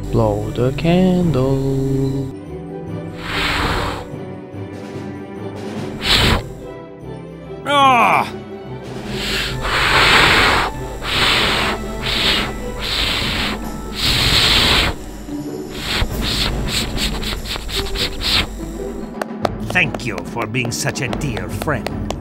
Blow the candle. Ah! Thank you for being such a dear friend.